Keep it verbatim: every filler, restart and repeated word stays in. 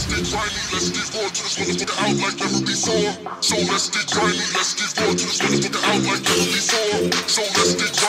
get grimy, let's get raw to this motherfucker out like never before. So let's get grimy, let's get raw to this motherfucker out like never before. So let's get